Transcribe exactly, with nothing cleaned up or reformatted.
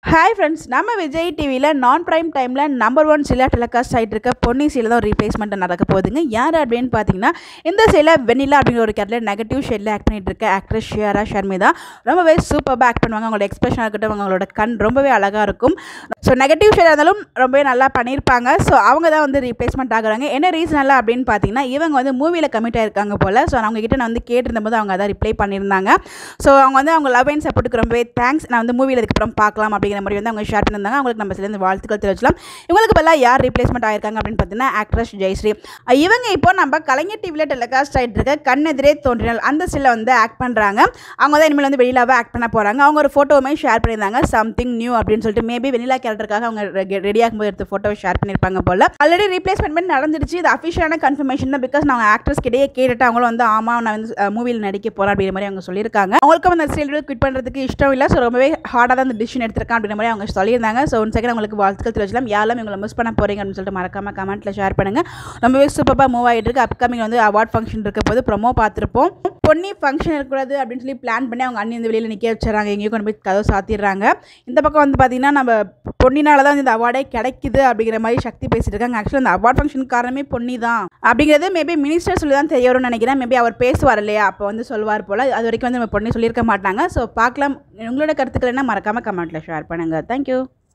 Hi friends, நம்ம விஜய் டிவியில் நான் ப்ரைம் டைமில் நம்பர் ஒன் சில டெலிகாஸ்ட் ஆகிட்டு இருக்க பொன்னி சீல தான் ஒரு ரீப்ளேஸ்மெண்ட் நடக்க போகுதுங்க. யார் அப்படின்னு பார்த்தீங்கன்னா, இந்த சீல வெண்ணிலா அப்படிங்கிற ஒரு கேரக்டர் நெகட்டிவ் ஷேடில் ஆக்ட் பண்ணிட்டு இருக்க ஆக்ட்ரஸ் ஷியாரா ஷர்மிதா ரொம்பவே சூப்பராக ஆக்ட் பண்ணுவாங்க. அவங்களோட எக்ஸ்பிரஷனாக இருக்கட்டும், அவங்களோட கண் ரொம்பவே அழகாக இருக்கும். ஸோ நெகட்டிவ் ஷேடாக இருந்தாலும் ரொம்பவே நல்லா பண்ணியிருப்பாங்க. ஸோ அவங்க தான் வந்து ரீப்ளேஸ்மெண்ட் ஆகுறாங்க. என்ன ரீசனில் அப்படின்னு பார்த்தீங்கன்னா, இவங்க வந்து மூவியில் கமிட் ஆகிருக்காங்க போல். ஸோ அவங்க கிட்ட நான் வந்து கேட்டிருந்தபோது அவங்க அதான் ரிப்ளை பண்ணியிருந்தாங்க. ஸோ அவங்க வந்து அவங்க லவ் அண்ட் சப்போர்ட்டுக்கு ரொம்பவே தேங்க்ஸ், நான் வந்து மூவியில் இதுக்கப்புறம் பார்க்கலாம் அப்படிங்கிற மாதிரி வந்து அவங்க ஷேர் பண்ணியிருந்தாங்க. அவங்களுக்கு நம்ம சில வாழ்த்துக்கள் தெரிவிச்சலாம். இவங்களுக்கு பதிலாக யார் ரீப்ளேஸ்மெண்ட் ஆகிருக்காங்க அப்படின்னு பார்த்தீங்கன்னா, ஆக்ட்ரஸ் ஜெயஸ்ரீ. இவங்க இப்போ நம்ம கலைஞர் டிவியில் டெலிகாஸ்ட் ஆகிட்டு இருக்க கண்ணெதிரே தோன்றினால் அந்த சில வந்து ஆக்ட் பண்ணுறாங்க. அவங்க தான் இனிமேல் வந்து வெண்ணிலாவை ஆக்ட் பண்ண போகிறாங்க. அவங்க ஒரு ஃபோட்டோவுமே ஷேர் பண்ணியிருந்தாங்க, சம்திங் நியூ அப்படின்னு சொல்லிட்டு. மேபி வெண்ணிலா கேரக்டருக்காக அவங்க ரெடி ஆகும்போது எடுத்து ஃபோட்டோவை ஷேர் பண்ணியிருப்பாங்க போல. ஆல்ரெடி ரீப்ளேஸ்மெண்ட் நடந்துருச்சு. இது அஃபிஷியலான கன்ஃபர்மேஷன் தான். பிகாஸ் நான் ஆக்ட்ரஸ் கிட்டே கேட்டுட்டு அவங்களும் வந்து ஆமாம் நான் வந்து மூவியில் நடிக்க போகிறேன் அப்படிங்கிற மாதிரி அவங்க சொல்லியிருக்காங்க. அவங்களுக்கும் அந்த சீரியல் குவிட் பண்ணுறதுக்கு இஷ்டம் இல்லை. ஸோ ரொம்பவே ஹார்டாக தான் அந்த டிசிஷன் எடுத்திருக்காங்க அப்படிங்கிற மாதிரி அவங்க சொல்லியிருந்தாங்க. ஸோ ஒன் செகண்ட் உங்களுக்கு வாழ்த்துக்கள் தெரிவிச்சலாம். யாரெல்லாம் இவங்களை மிஸ் பண்ண போகிறீங்க அப்படின்னு சொல்லிட்டு மறக்காம கமெண்ட்டில் ஷேர் பண்ணுங்கள். ரொம்பவே சூப்பராக மூவ் ஆகிட்டு இருக்கு. அப்கமிங் வந்து அவார்ட் ஃபங்க்ஷன் இருக்க போது ப்ரொமோ பார்த்துருப்போம். பொன்னி ஃபங்க்ஷன் இருக்கக்கூடாது அப்படின்னு சொல்லி பிளான் பண்ணி அவங்க அண்ணி இந்த வெளியில் நிற்க வச்சுறாங்க. எங்கேயும் கொண்டு போய் கதவை சாத்திடுறாங்க. இந்த பக்கம் வந்து பார்த்தீங்கன்னா, நம்ம பொன்னினால தான் இந்த அவார்டே கிடைக்குது அப்படிங்கிற மாதிரி சக்தி பேசிட்டு இருக்காங்க. ஆக்சுவலாக அந்த அவார்ட் ஃபங்க்ஷனுக்கு காரணமே பொன்னி தான் அப்படிங்கிறது மேபி மினிஸ்டர் சொல்லி தான் தெரிய வரும்னு நினைக்கிறேன். மேபி அவர் பேசுவார் இல்லையா, அப்போ வந்து சொல்வார் போல். அது வரைக்கும் வந்து நம்ம பொன்னி சொல்லியிருக்க மாட்டாங்க. ஸோ பார்க்கலாம். உங்களோட கருத்துக்கள் என்ன மறக்காமல் கமெண்ட்டில் ஷேர் பண்ணுங்கள். தேங்க்யூ.